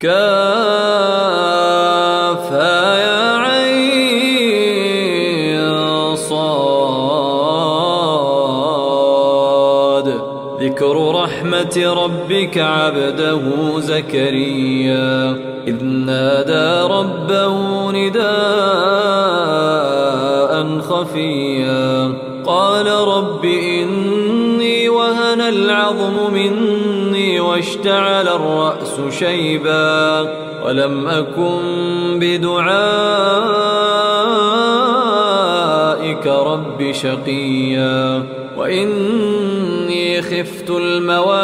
كافها يا عين صاد. ذكر رحمة ربك عبده زكريا إذ نادى ربه نداء خفيا قال رب إني وهن العظم مني واشتعل الرأس شيبا ولم أكن بدعائك رب شقيا وإني خفت الموالي